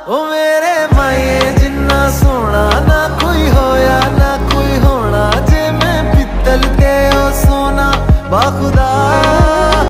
ओ मेरे माए जिन्ना सोना ना कोई होया ना कोई होना, जे मैं पित्तल ते ओ सोना बाखुदा।